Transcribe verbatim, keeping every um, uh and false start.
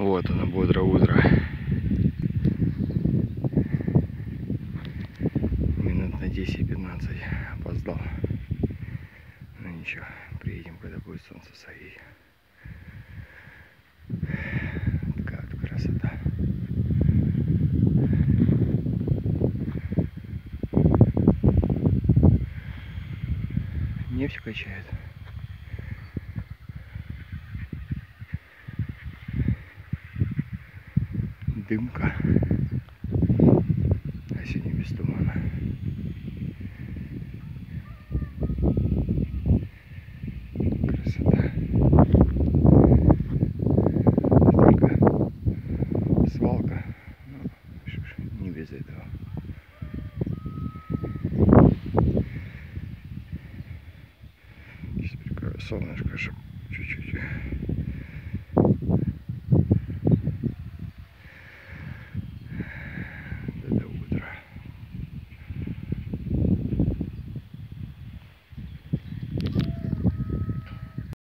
Вот оно, бодро утро. Минут на десять-пятнадцать опоздал. Ну ничего, приедем, когда будет солнце садить. Такая вот красота. Нефть качает. Дымка.